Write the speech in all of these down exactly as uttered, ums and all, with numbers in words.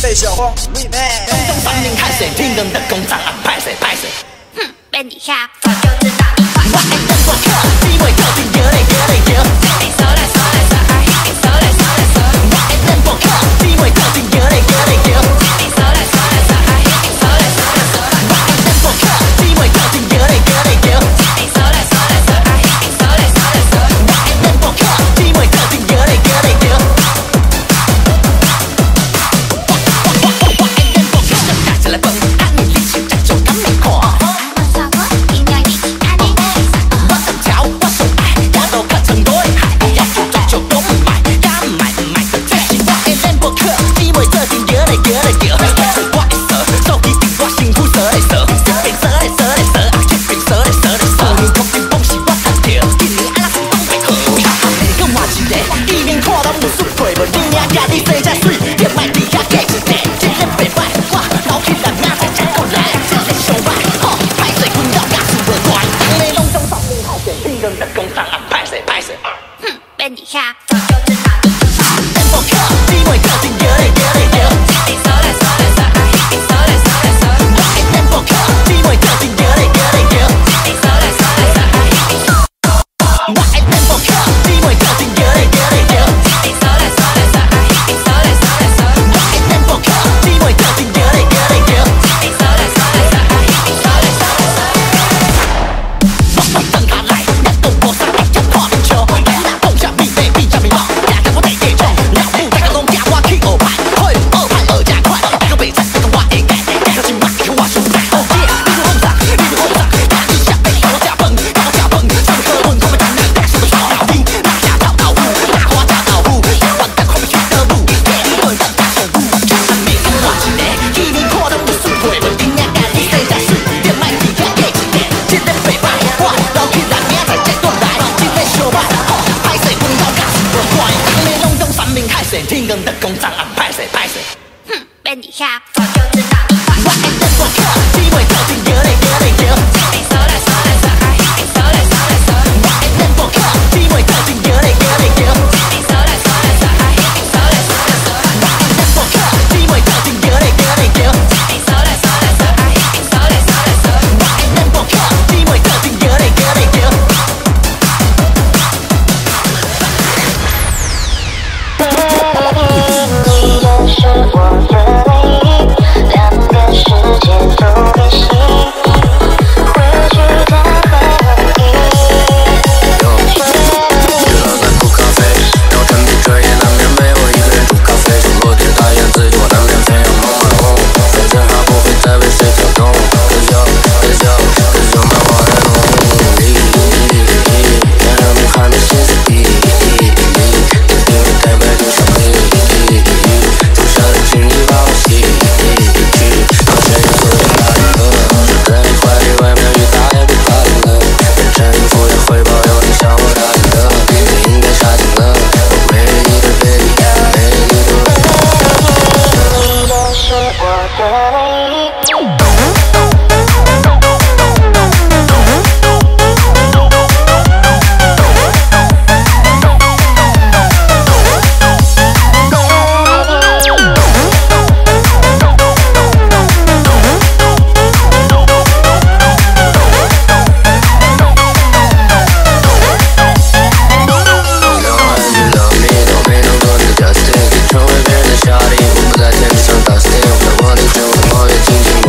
被小黄 remix。 东东三明开水，听人的工厂啊，拍谁拍谁。 哼，被你吓，早就知道你坏。 我爱等我靠，机会靠近，摇嘞摇嘞摇。 你手来手来手，哎，你手来手来手。 我爱等我靠，机会靠近，摇嘞摇嘞摇。 你手来手来手，哎，你手来手来手。 我爱等我靠，机会靠近，摇嘞摇嘞摇。 你手来手来手，哎，你手来手来手。 我爱等我靠，机会靠近，摇嘞摇嘞摇。 被你吓，早就知道你坏。 等我靠，机会靠近，摇嘞摇嘞摇。 你手来手来手，哎，你手来手来手。 我爱等我靠，机会靠近，摇嘞摇嘞摇。 你手来手来手，哎，你手。 我爱等我靠，机会靠近，摇嘞摇嘞摇。 你手来手来手，哎，你手来手来手。 我爱等我靠，机会靠近，摇嘞摇嘞摇。 你手来手来手，哎，你手来手来手。 我我等下来，一到我三一一破面牆，咱俩碰下面白比下面毛，两个我得给冲，老母大家拢叫我去学派，会学派学真快，大家别猜这个我会改，大家今晚一个我上台，哦耶，你是皇上，你是皇上，大地下被我吃饭，我吃饭，上课问我们讲两代是不是老兵，大家找到我，大花找到我，台湾的快被取得我，耶，我等大上我，看他面跟我一个，一年看到我输回，我顶下家己生下水，别卖地下给一个，今天被败，我老起来明仔再过来，今天小歹，歹势阮老家是无怪，当你拢用三明海水，天光的工厂啊，歹势歹势。 哼，被你吓，早就知道你坏。 我爱等我靠，机会靠近，摇嘞摇嘞摇。 你手来手来手，哎，你手来手来手。 我爱等我靠，机会靠近，摇嘞摇嘞摇。 你手来手来手，哎，你手来手来手。 我爱等我靠，机会靠近，摇嘞摇嘞摇。 你手来手来手，哎，你手来手来手。 我爱等我靠，机会靠近，摇嘞摇嘞摇。 你就是我的唯一，两个世界都变形，汇聚的回忆。 娱乐在煮咖啡，聊天比这也难免被我一个人煮咖啡，手落地大眼自己我单边飞扬梦满红，反正还不会再为谁跳动。Cause you're, cause you're, cause you're my one and only， 别让你看的心思意义，一定会带回多少利益，注射的精力把我吸引，到深夜锁定那一刻，睡在你怀里，外面雨打也不怕冷了，变成一副也会保佑你向我答应的，你应该杀青了，我美丽的 baby， 美丽的 baby。 你就是我的唯一。 成为别人的小弟，我不在天地上打 stay， 在我的生活的梦也静静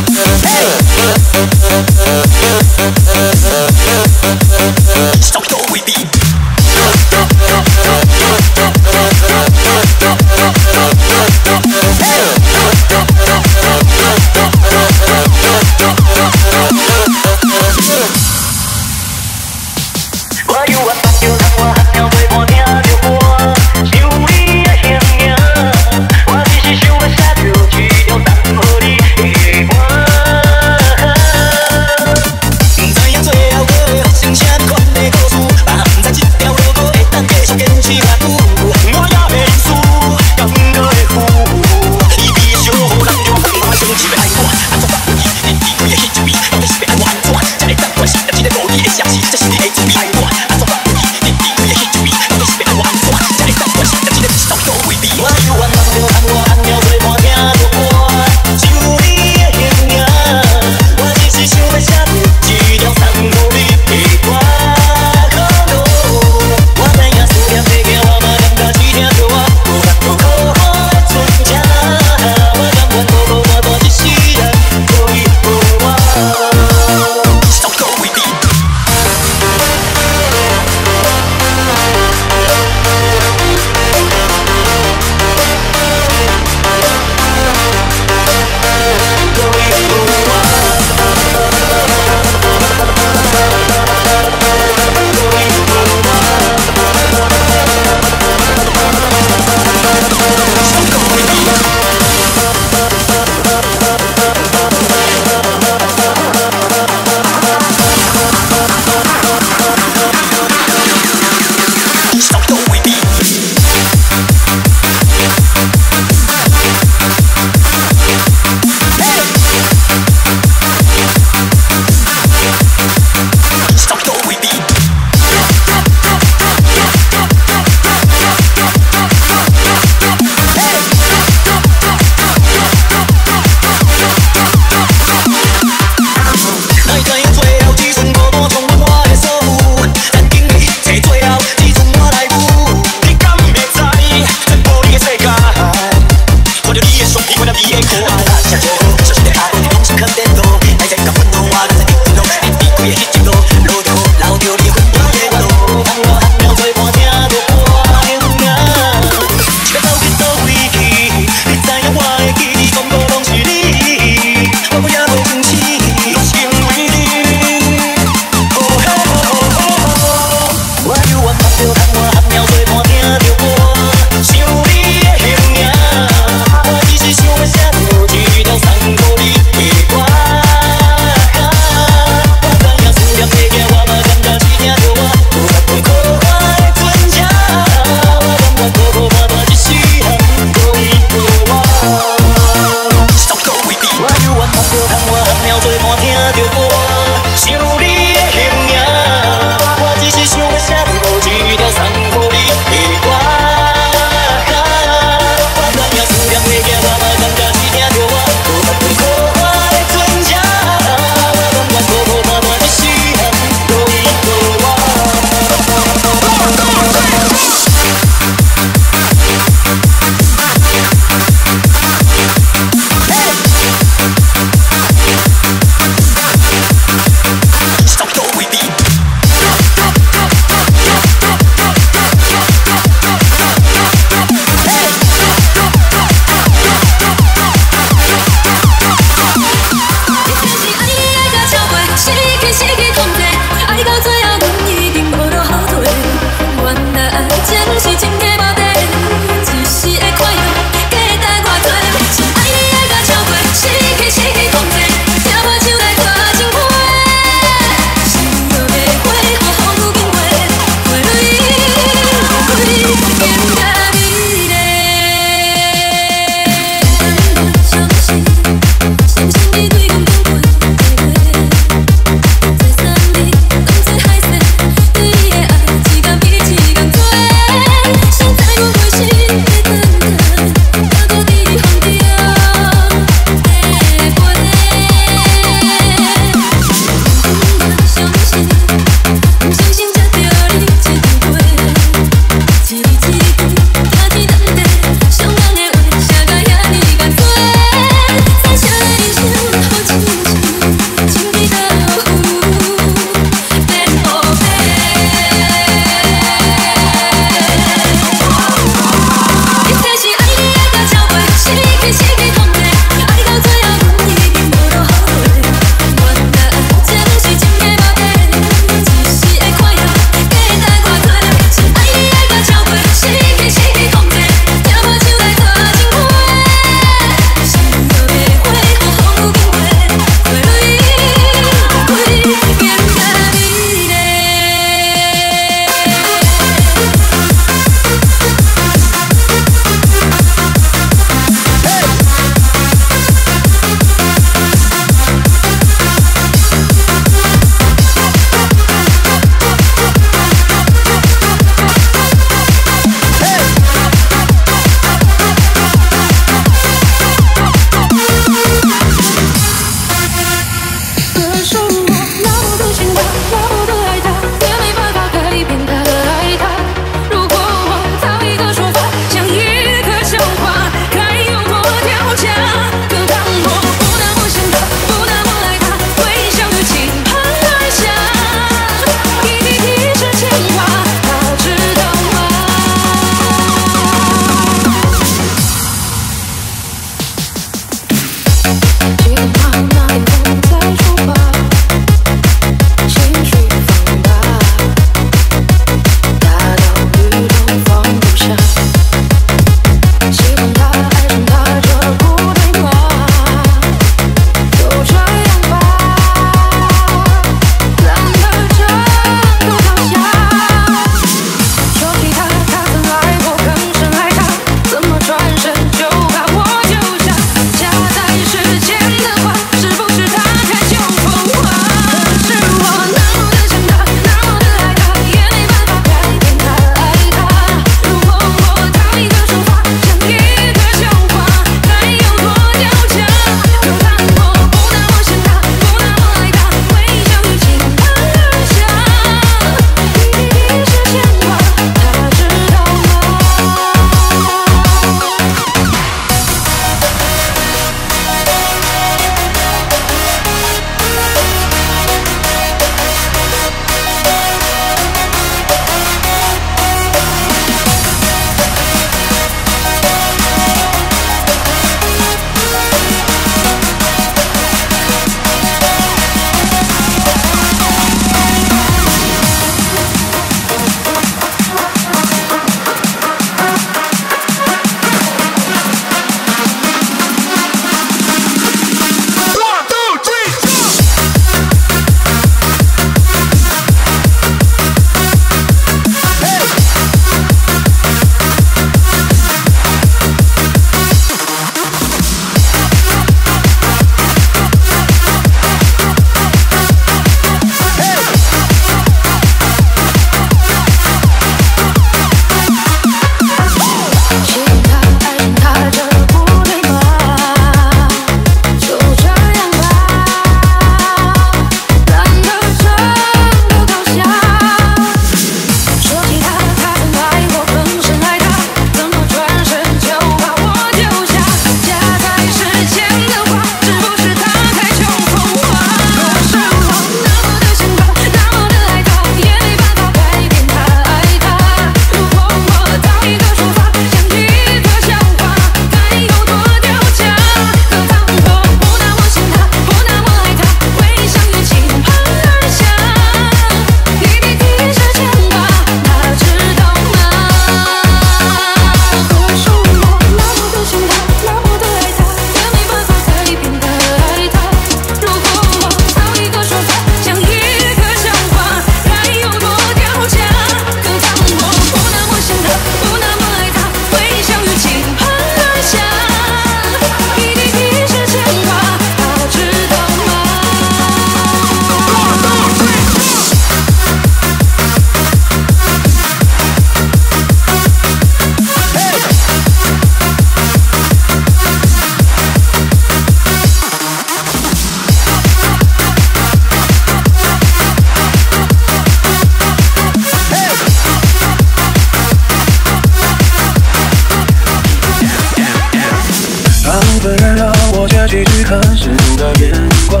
很世俗的眼光。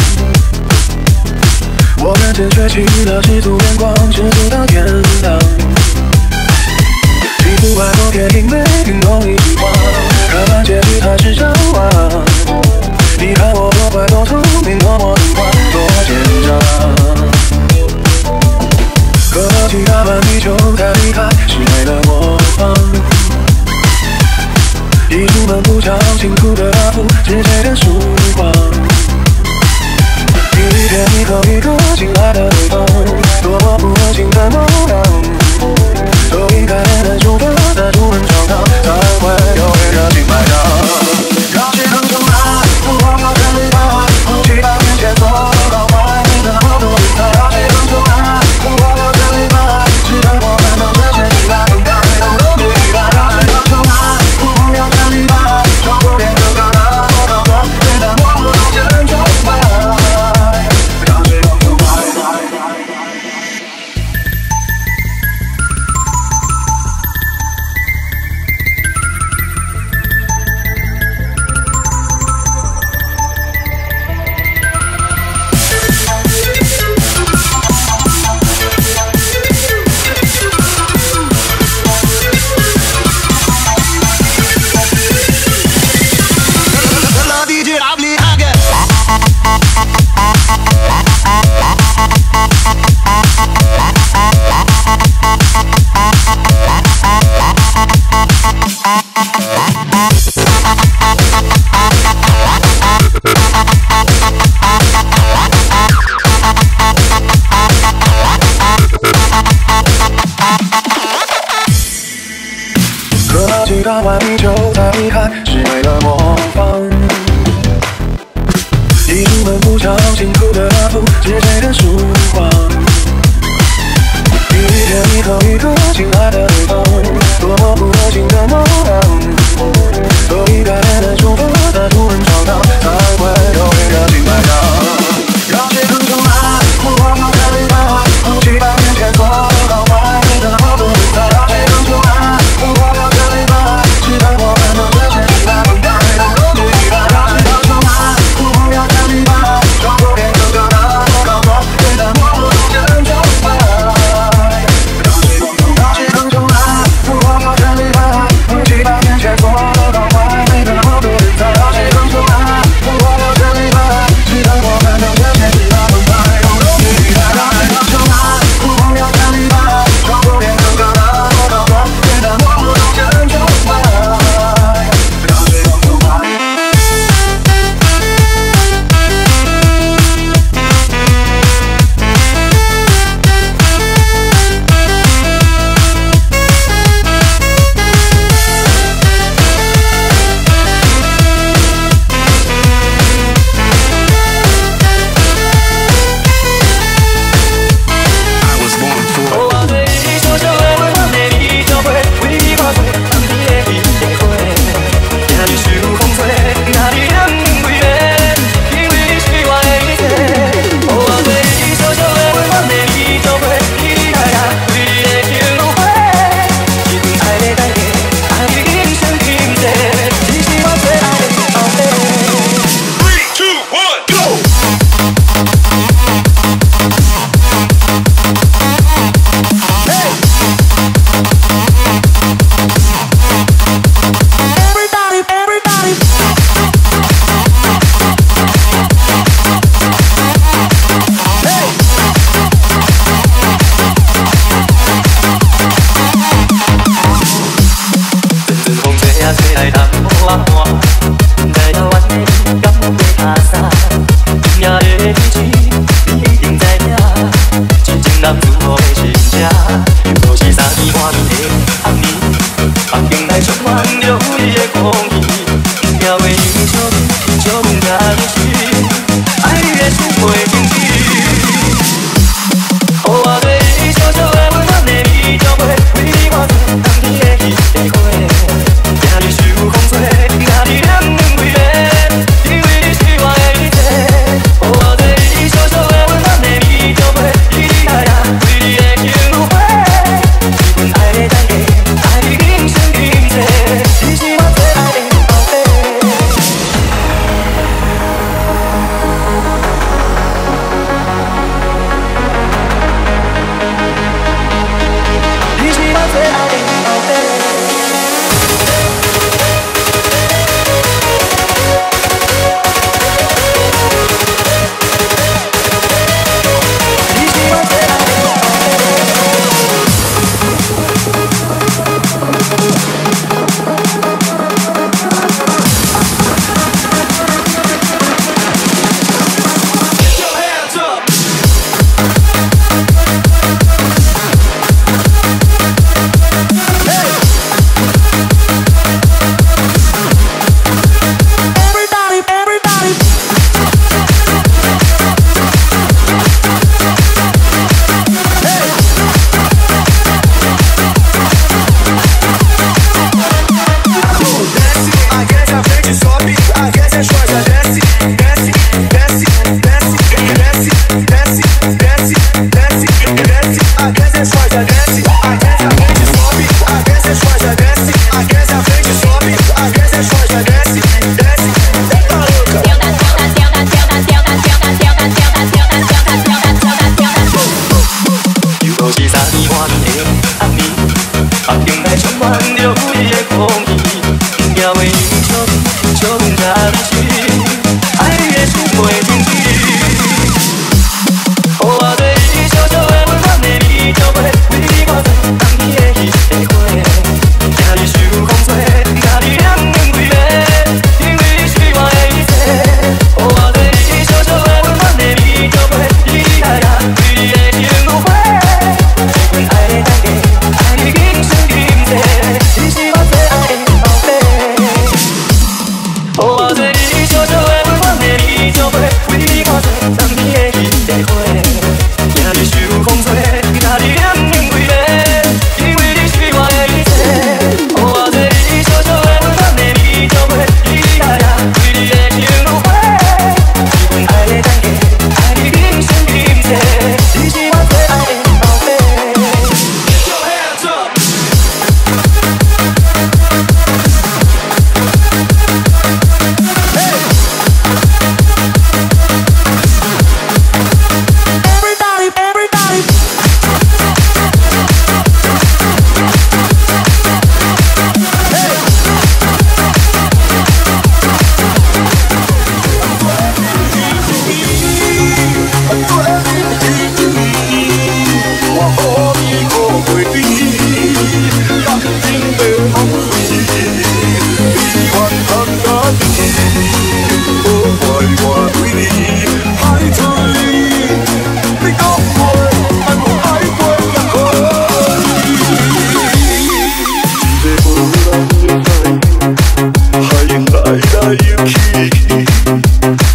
我们只学起了世俗眼光，世俗的天堂。几乎外国电影没听懂一句话，看完结局还是张望。你看我多乖多聪明，多么听话，多奸诈。可惜打完地球才离开，是为了模仿。一出门不小辛苦的答复，是谁的曙光？一天一口一个亲爱的对方，多么不温馨的模样。都应该练得出的，在出门闯荡，才会有人热情买单。热血很充满，我要全力打，期待面前所有搞坏的好多比赛。热血很充满，我要全力打，直到我们能实现期待，应该都能明白。热血很充满，我要全力打，超过变更更大，我高歌，别让我们真崇拜。热血很充满。可惜打完地球才离开，是为了模仿。一出门不小辛苦的答复，是谁的曙光？一天一口一个亲爱的对方，多么不热情的模样。都应该练得出的，在出门闯荡，才会有人热情买单。热血很充满，我要全力打，期待面前所有搞坏的好多比赛。热血很充满，我要全力打，直到我们能实现期待，应该都能明白。热血很充满，我要全力打，超过变更更大，我高歌，别让我们真崇拜。热血很充满，我要全力打，期待面前所有搞坏的好多比赛。热血很充满。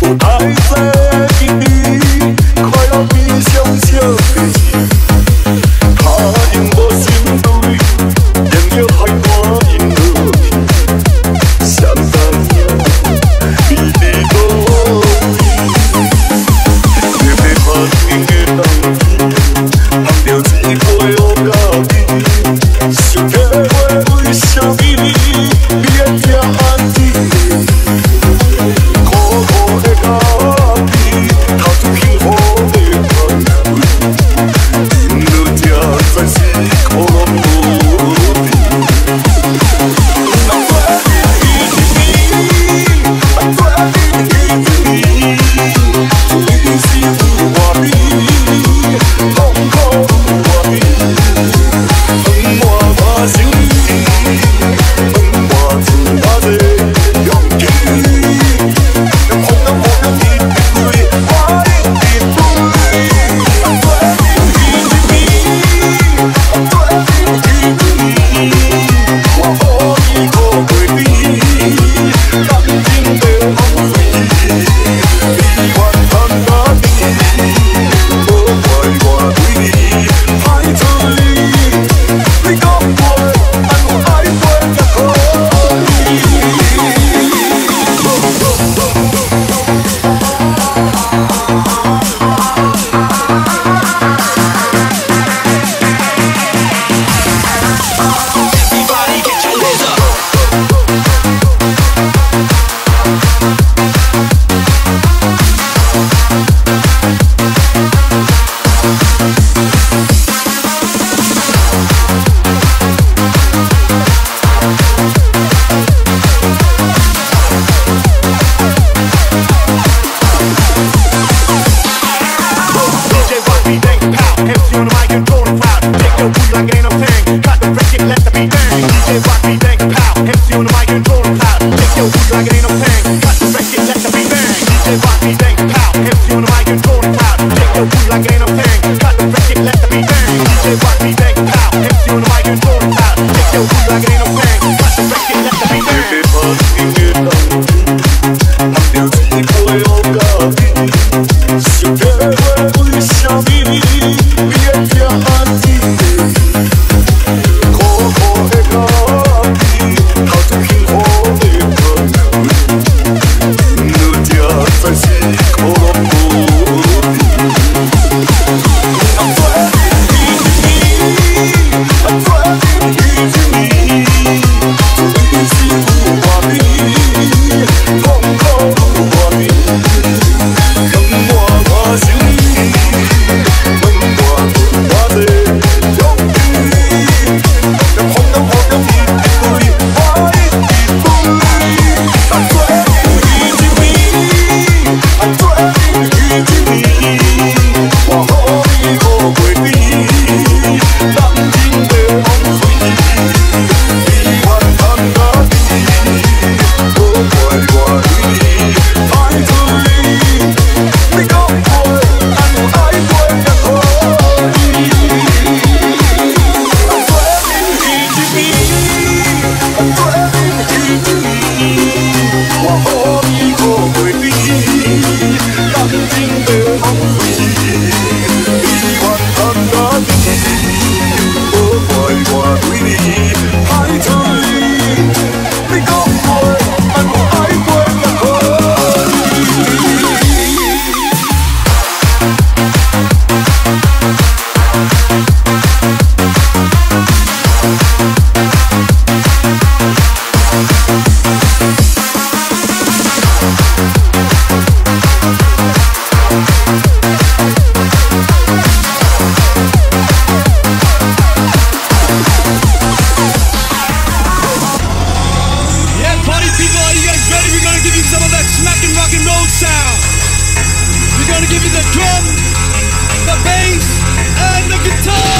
Give you the drum, the bass, and the guitar.